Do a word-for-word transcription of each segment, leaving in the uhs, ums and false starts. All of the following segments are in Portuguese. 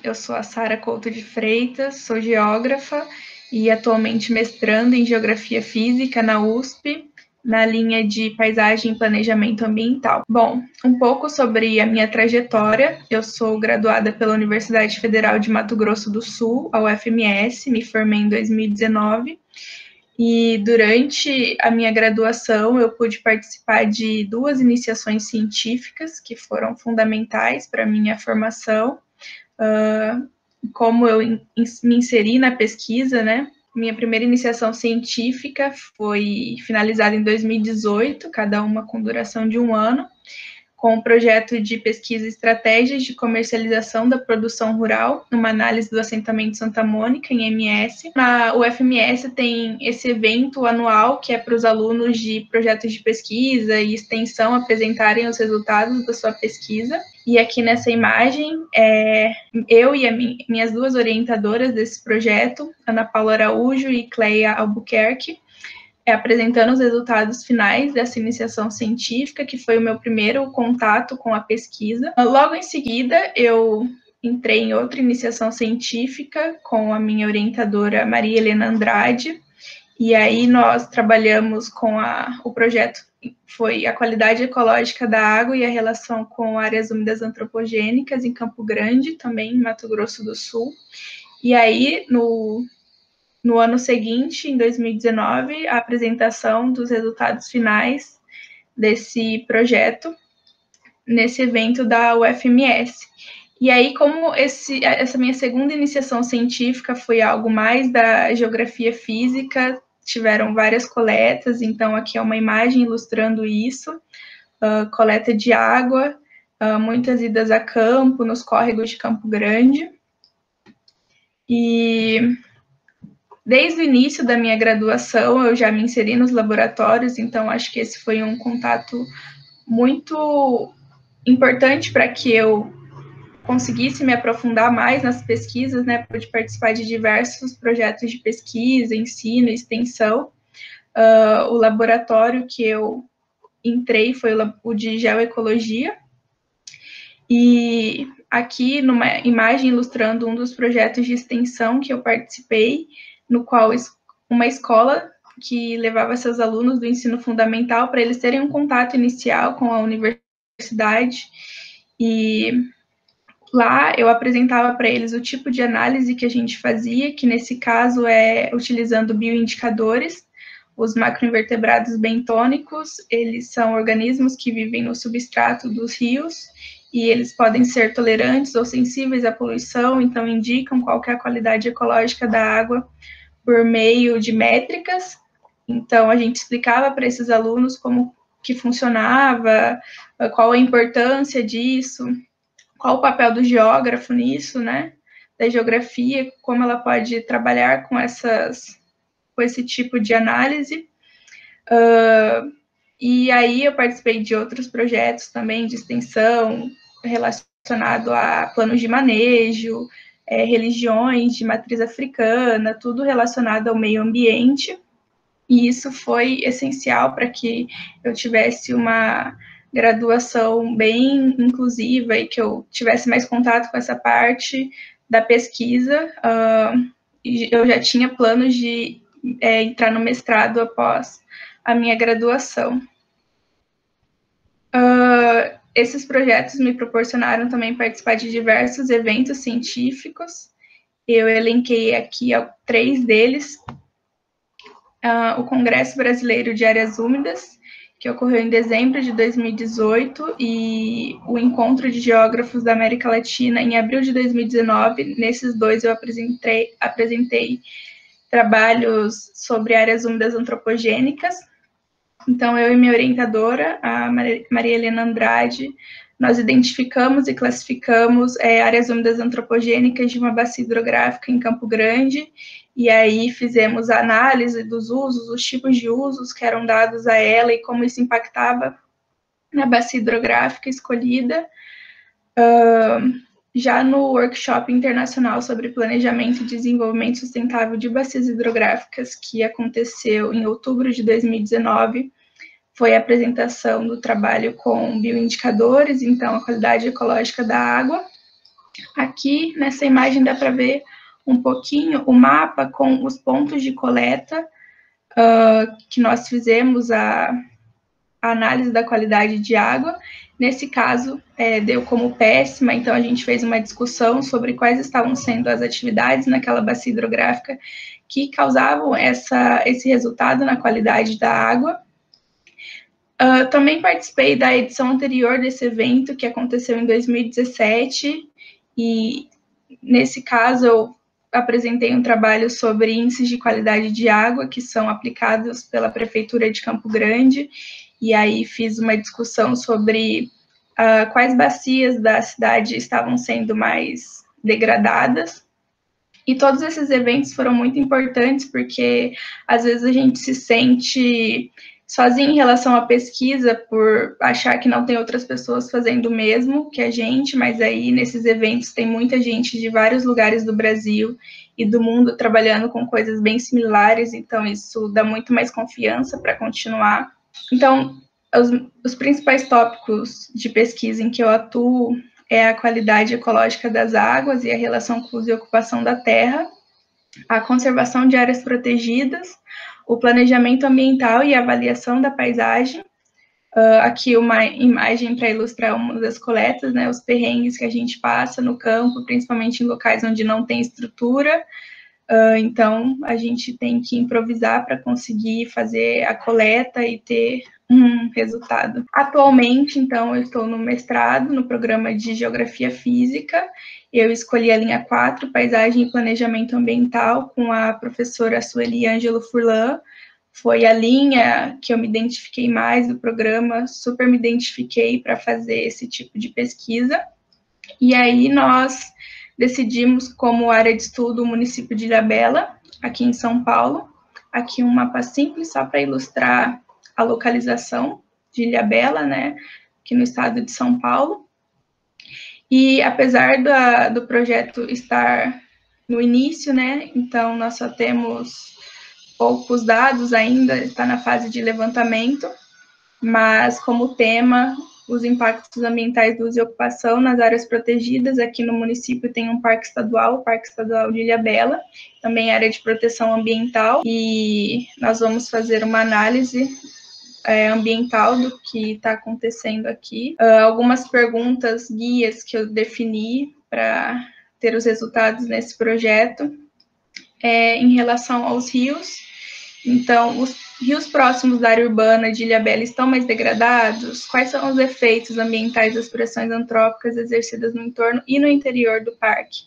eu sou a Sara Couto de Freitas, sou geógrafa e atualmente mestrando em Geografia Física na U S P, na linha de Paisagem e Planejamento Ambiental. Bom, um pouco sobre a minha trajetória. Eu sou graduada pela Universidade Federal de Mato Grosso do Sul, a U F M S, me formei em dois mil e dezenove. E durante a minha graduação eu pude participar de duas iniciações científicas que foram fundamentais para a minha formação. Uh, como eu in, me inseri na pesquisa, né? Minha primeira iniciação científica foi finalizada em dois mil e dezoito, cada uma com duração de um ano, com o projeto de pesquisa e estratégias de comercialização da produção rural, numa análise do assentamento Santa Mônica, em M S. Na U F M S tem esse evento anual, que é para os alunos de projetos de pesquisa e extensão apresentarem os resultados da sua pesquisa. E aqui nessa imagem, é, eu e a mi, minhas duas orientadoras desse projeto, Ana Paula Araújo e Cleia Albuquerque, É, apresentando os resultados finais dessa iniciação científica, que foi o meu primeiro contato com a pesquisa. Logo em seguida, eu entrei em outra iniciação científica com a minha orientadora Maria Helena Andrade, e aí nós trabalhamos com a, o projeto, foi a qualidade ecológica da água e a relação com áreas úmidas antropogênicas em Campo Grande, também em Mato Grosso do Sul. E aí, no No ano seguinte, em dois mil e dezenove, a apresentação dos resultados finais desse projeto, nesse evento da U F M S. E aí, como esse, essa minha segunda iniciação científica foi algo mais da geografia física, tiveram várias coletas, então aqui é uma imagem ilustrando isso, uh, coleta de água, uh, muitas idas a campo, nos córregos de Campo Grande. E desde o início da minha graduação, eu já me inseri nos laboratórios, então acho que esse foi um contato muito importante para que eu conseguisse me aprofundar mais nas pesquisas, né? Pude participar de diversos projetos de pesquisa, ensino, extensão. Uh, o laboratório que eu entrei foi o de geoecologia. E aqui, numa imagem ilustrando um dos projetos de extensão que eu participei, no qual uma escola que levava seus alunos do ensino fundamental para eles terem um contato inicial com a universidade, e lá eu apresentava para eles o tipo de análise que a gente fazia, que nesse caso é utilizando bioindicadores. Os macroinvertebrados bentônicos, eles são organismos que vivem no substrato dos rios, e eles podem ser tolerantes ou sensíveis à poluição, então indicam qual que é a qualidade ecológica da água por meio de métricas. Então, a gente explicava para esses alunos como que funcionava, qual a importância disso, qual o papel do geógrafo nisso, né? Da geografia, como ela pode trabalhar com, essas, com esse tipo de análise. Uh, e aí eu participei de outros projetos também de extensão relacionado a planos de manejo, é, religiões de matriz africana, tudo relacionado ao meio ambiente, e isso foi essencial para que eu tivesse uma graduação bem inclusiva e que eu tivesse mais contato com essa parte da pesquisa. Uh, e eu já tinha planos de é, entrar no mestrado após a minha graduação. Uh, esses projetos me proporcionaram também participar de diversos eventos científicos. Eu elenquei aqui ó, três deles. Uh, o Congresso Brasileiro de Áreas Úmidas, que ocorreu em dezembro de dois mil e dezoito, e o Encontro de Geógrafos da América Latina em abril de dois mil e dezenove. Nesses dois eu apresentei, apresentei trabalhos sobre áreas úmidas antropogênicas. Então, eu e minha orientadora, a Maria Helena Andrade, nós identificamos e classificamos é, áreas úmidas antropogênicas de uma bacia hidrográfica em Campo Grande, e aí fizemos a análise dos usos, os tipos de usos que eram dados a ela e como isso impactava na bacia hidrográfica escolhida. Uh, já no workshop internacional sobre planejamento e desenvolvimento sustentável de bacias hidrográficas, que aconteceu em outubro de dois mil e dezenove, foi a apresentação do trabalho com bioindicadores, então a qualidade ecológica da água. Aqui, nessa imagem, dá para ver um pouquinho o mapa com os pontos de coleta uh, que nós fizemos a, a análise da qualidade de água. Nesse caso, é, deu como péssima, então a gente fez uma discussão sobre quais estavam sendo as atividades naquela bacia hidrográfica que causavam essa, esse resultado na qualidade da água. Uh, também participei da edição anterior desse evento, que aconteceu em dois mil e dezessete, e nesse caso eu apresentei um trabalho sobre índices de qualidade de água que são aplicados pela Prefeitura de Campo Grande, e aí fiz uma discussão sobre uh, quais bacias da cidade estavam sendo mais degradadas. E todos esses eventos foram muito importantes, porque às vezes a gente se sente sozinho em relação à pesquisa, por achar que não tem outras pessoas fazendo o mesmo que a gente, mas aí nesses eventos tem muita gente de vários lugares do Brasil e do mundo trabalhando com coisas bem similares, então isso dá muito mais confiança para continuar. Então, os, os principais tópicos de pesquisa em que eu atuo é a qualidade ecológica das águas e a relação com uso e ocupação da terra, a conservação de áreas protegidas, o planejamento ambiental e a avaliação da paisagem. Uh, aqui uma imagem para ilustrar uma das coletas, né, os perrengues que a gente passa no campo, principalmente em locais onde não tem estrutura. Uh, então, a gente tem que improvisar para conseguir fazer a coleta e ter um resultado. Atualmente, então, eu estou no mestrado, no programa de Geografia Física. Eu escolhi a linha quatro, Paisagem e Planejamento Ambiental, com a professora Sueli Ângelo Furlan. Foi a linha que eu me identifiquei mais do programa, super me identifiquei para fazer esse tipo de pesquisa. E aí nós decidimos como área de estudo o município de Ilhabela, aqui em São Paulo. Aqui um mapa simples, só para ilustrar a localização de Ilhabela, né, aqui no estado de São Paulo. E apesar da, do projeto estar no início, né, então nós só temos poucos dados ainda, está na fase de levantamento, mas como tema, os impactos ambientais do uso e ocupação nas áreas protegidas. Aqui no município tem um parque estadual, o Parque Estadual de Ilhabela, também área de proteção ambiental, e nós vamos fazer uma análise é, ambiental do que está acontecendo aqui. Uh, algumas perguntas, guias que eu defini para ter os resultados nesse projeto, é, em relação aos rios. Então, os rios próximos da área urbana de Ilhabela estão mais degradados? Quais são os efeitos ambientais das pressões antrópicas exercidas no entorno e no interior do parque?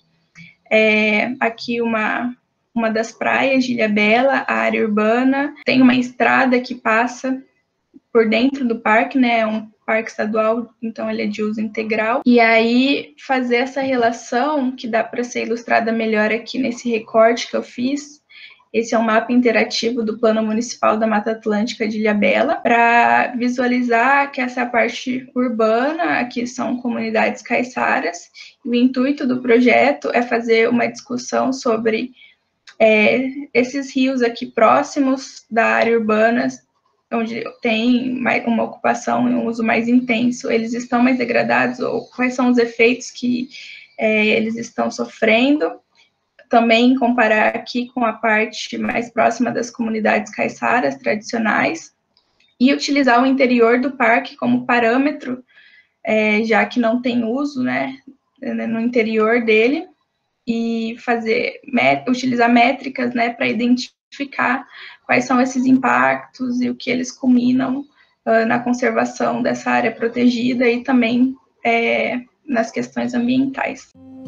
É, aqui uma, uma das praias de Ilhabela, a área urbana, tem uma estrada que passa por dentro do parque, né? É um parque estadual, então ele é de uso integral. E aí, fazer essa relação, que dá para ser ilustrada melhor aqui nesse recorte que eu fiz. Esse é um mapa interativo do Plano Municipal da Mata Atlântica de Ilhabela, para visualizar que essa parte urbana, aqui são comunidades caiçaras, e o intuito do projeto é fazer uma discussão sobre é, esses rios aqui próximos da área urbana, onde tem uma ocupação e um uso mais intenso, eles estão mais degradados, ou quais são os efeitos que é, eles estão sofrendo. Também comparar aqui com a parte mais próxima das comunidades caiçaras tradicionais, e utilizar o interior do parque como parâmetro, é, já que não tem uso, né, no interior dele, e fazer, met, utilizar métricas, né, para identificar quais são esses impactos e o que eles culminam uh, na conservação dessa área protegida e também é, nas questões ambientais.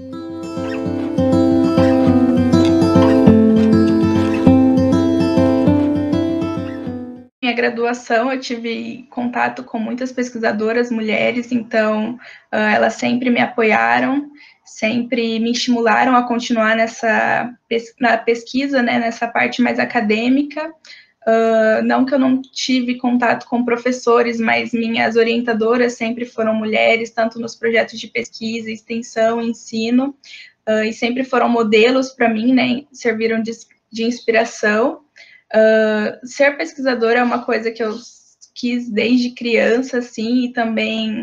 Minha graduação, eu tive contato com muitas pesquisadoras mulheres, então uh, elas sempre me apoiaram, sempre me estimularam a continuar nessa na pesquisa, né, nessa parte mais acadêmica. Uh, não que eu não tive contato com professores, mas minhas orientadoras sempre foram mulheres, tanto nos projetos de pesquisa, extensão, ensino, uh, e sempre foram modelos para mim, né, serviram de, de inspiração. Uh, ser pesquisadora é uma coisa que eu quis desde criança, assim, e também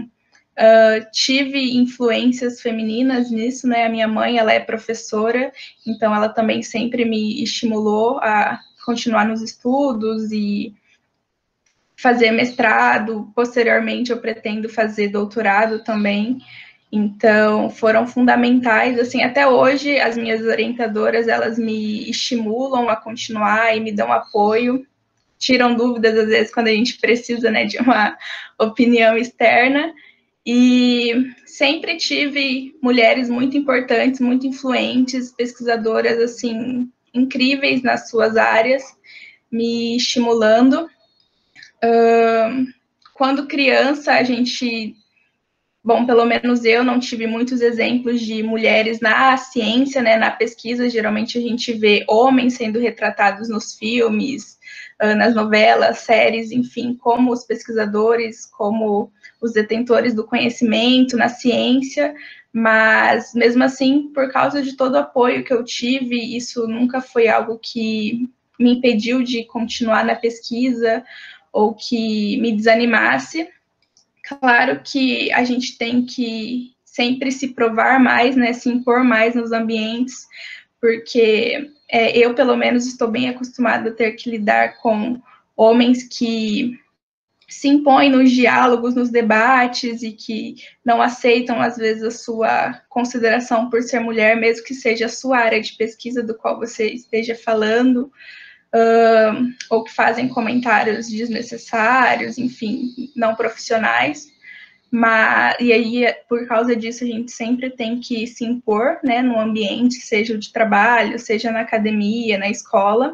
Uh, tive influências femininas nisso, né? A minha mãe, ela é professora, então ela também sempre me estimulou a continuar nos estudos e fazer mestrado. Posteriormente, eu pretendo fazer doutorado também. Então, foram fundamentais, assim, até hoje as minhas orientadoras, elas me estimulam a continuar e me dão apoio, tiram dúvidas, às vezes, quando a gente precisa, né, de uma opinião externa, e sempre tive mulheres muito importantes, muito influentes, pesquisadoras, assim, incríveis nas suas áreas, me estimulando. Uh, quando criança, a gente... Bom, pelo menos eu não tive muitos exemplos de mulheres na ciência, né, na pesquisa. Geralmente a gente vê homens sendo retratados nos filmes, nas novelas, séries, enfim, como os pesquisadores, como os detentores do conhecimento na ciência, mas mesmo assim, por causa de todo o apoio que eu tive, isso nunca foi algo que me impediu de continuar na pesquisa ou que me desanimasse. Claro que a gente tem que sempre se provar mais, né, se impor mais nos ambientes, porque é, eu, pelo menos, estou bem acostumada a ter que lidar com homens que se impõem nos diálogos, nos debates, e que não aceitam, às vezes, a sua consideração por ser mulher, mesmo que seja a sua área de pesquisa do qual você esteja falando, uh, ou que fazem comentários desnecessários, enfim, não profissionais. Mas, e aí, por causa disso, a gente sempre tem que se impor, né, no ambiente, seja o de trabalho, seja na academia, na escola.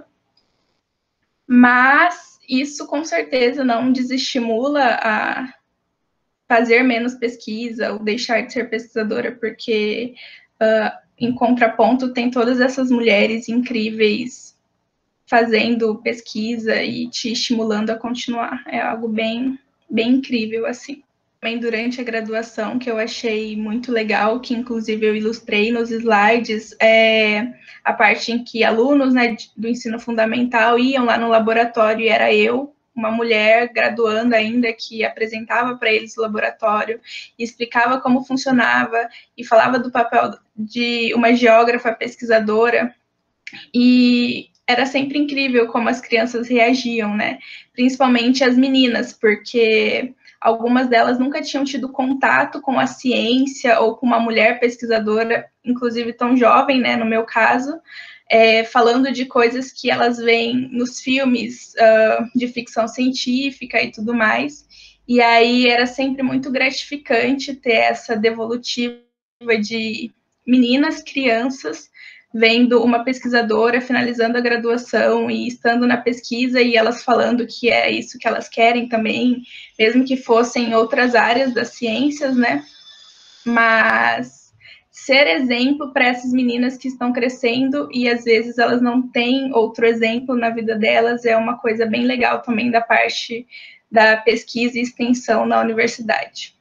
Mas isso, com certeza, não desestimula a fazer menos pesquisa ou deixar de ser pesquisadora, porque, uh, em contraponto, tem todas essas mulheres incríveis fazendo pesquisa e te estimulando a continuar. É algo bem, bem incrível, assim. Também durante a graduação, que eu achei muito legal, que inclusive eu ilustrei nos slides, é a parte em que alunos, né, do ensino fundamental iam lá no laboratório, e era eu, uma mulher graduando ainda, que apresentava para eles o laboratório, e explicava como funcionava, e falava do papel de uma geógrafa pesquisadora, e era sempre incrível como as crianças reagiam, né? Principalmente as meninas, porque algumas delas nunca tinham tido contato com a ciência ou com uma mulher pesquisadora, inclusive tão jovem, né, no meu caso, é, falando de coisas que elas veem nos filmes uh, de ficção científica e tudo mais. E aí era sempre muito gratificante ter essa devolutiva de meninas, crianças, vendo uma pesquisadora finalizando a graduação e estando na pesquisa, e elas falando que é isso que elas querem também, mesmo que fossem outras áreas das ciências, né? Mas ser exemplo para essas meninas que estão crescendo e às vezes elas não têm outro exemplo na vida delas é uma coisa bem legal também da parte da pesquisa e extensão na universidade.